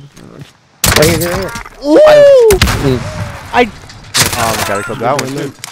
Right here. Ooh! Oh, we gotta kill that one too.